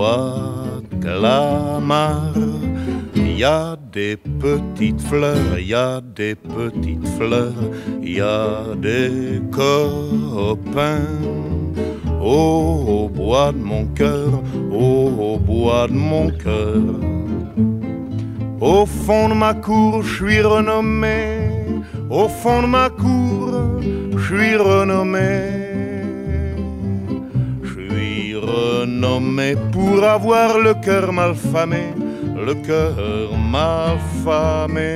bois Clamart, il y a des petites fleurs, il y a des petites fleurs, il y a des copains. Au bois de mon cœur, au bois de mon cœur. Au fond de ma cour, je suis renommé. Au fond de ma cour, je suis renommé. Je suis renommé pour avoir le cœur malfamé, le cœur malfamé.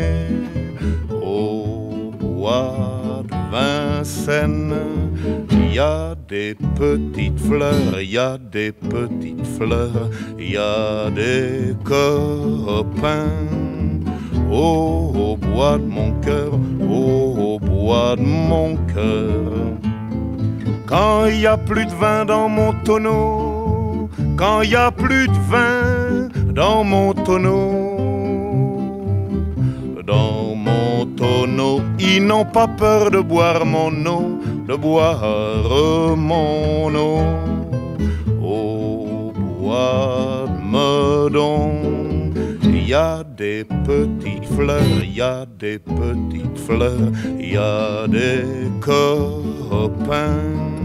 Au bois de Vincennes, il y a des petites fleurs, il y a des petites fleurs, il y a des copains. Au bois de mon cœur, au bois de mon cœur. Quand il y a plus de vin dans mon tonneau, quand il y a plus de vin dans mon tonneau, dans mon tonneau, ils n'ont pas peur de boire mon eau, de boire mon eau. Au bois de Meudon, il y a des petites fleurs, il y a des petites fleurs, il y a des copains.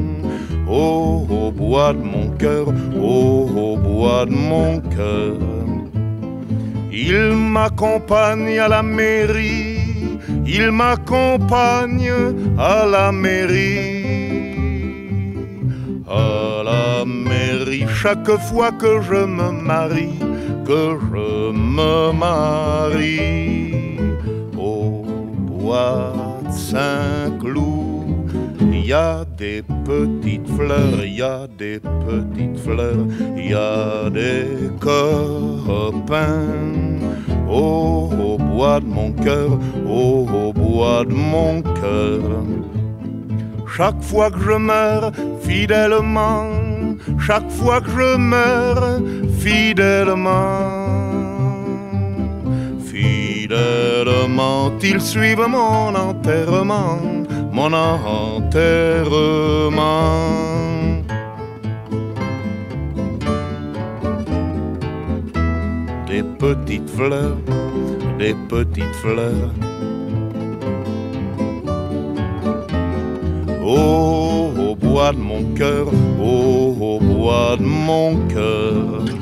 Au bois de mon cœur, au bois de mon cœur. Il m'accompagne à la mairie, il m'accompagne à la mairie. À la mairie, chaque fois que je me marie, que je me marie. Au bois de Saint-Cloud, il y a des petites fleurs, il y a des petites fleurs, il y a des copains. Au bois de mon cœur, au bois de mon cœur. Chaque fois que je meurs fidèlement, chaque fois que je meurs fidèlement, fidèlement, ils suivent mon enterrement, mon enterrement. Des petites fleurs, des petites fleurs. Au bois de mon cœur, au bois de mon cœur.